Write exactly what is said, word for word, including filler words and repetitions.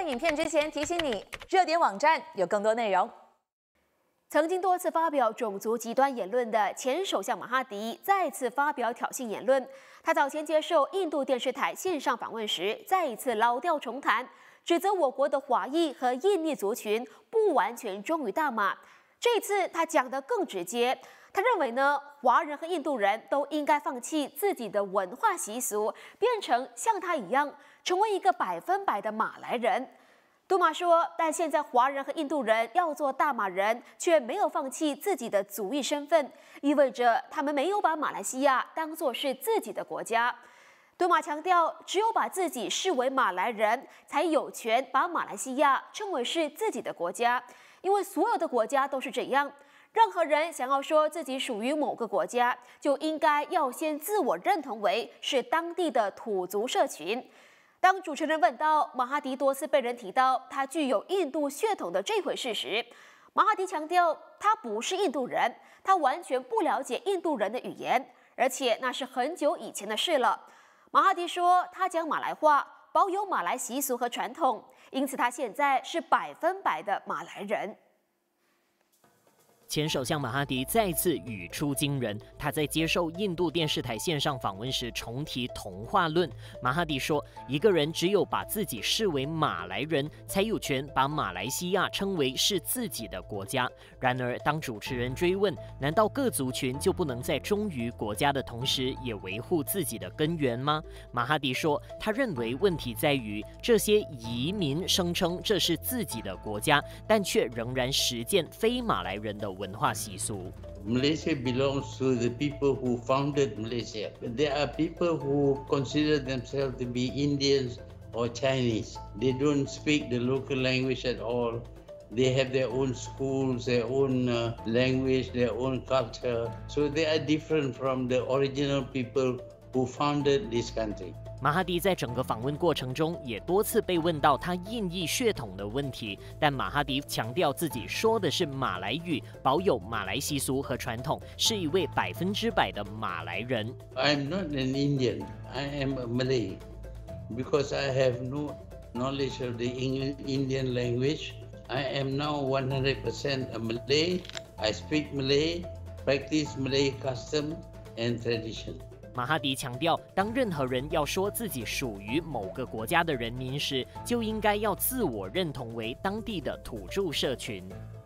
看影片之前，提醒你，热点网站有更多内容。曾经多次发表种族极端言论的前首相马哈迪再次发表挑衅言论。他早前接受印度电视台线上访问时，再一次老调重弹，指责我国的华裔和印尼族群不完全忠于大马。这次他讲得更直接，他认为呢，华人和印度人都应该放弃自己的文化习俗，变成像他一样，成为一个百分百的马来人。杜马说，但现在华人和印度人要做大马人，却没有放弃自己的族裔身份，意味着他们没有把马来西亚当作是自己的国家。杜马强调，只有把自己视为马来人，才有权把马来西亚称为是自己的国家，因为所有的国家都是这样。任何人想要说自己属于某个国家，就应该要先自我认同为是当地的土族社群。当主持人问到马哈迪多次被人提到他具有印度血统的这回事时，马哈迪强调他不是印度人，他完全不了解印度人的语言，而且那是很久以前的事了。马哈迪说，他讲马来话，保有马来习俗和传统，因此他现在是百分百的马来人。 前首相马哈迪再次语出惊人，他在接受印度电视台线上访问时重提同化论。马哈迪说，一个人只有把自己视为马来人，才有权把马来西亚称为是自己的国家。然而，当主持人追问，难道各族群就不能在忠于国家的同时，也维护自己的根源吗？马哈迪说，他认为问题在于这些移民声称这是自己的国家，但却仍然实践非马来人的文化习俗。 Malaysia belongs to the people who founded Malaysia. There are people who consider themselves to be Indians or Chinese. They don't speak the local language at all. They have their own schools, their own uh, language, their own culture. So they are different from the original people who founded this country. 马哈迪在整个访问过程中也多次被问到他印裔血统的问题，但马哈迪强调自己说的是马来语，保有马来习俗和传统，是一位百分之百的马来人。 I'm not an Indian. I am a Malay, because I have no knowledge of the Indian language. I am now one hundred percent a Malay. I speak Malay, practice Malay custom and tradition. 马哈迪强调，当任何人要说自己属于某个国家的人民时，就应该要自我认同为当地的土著社群。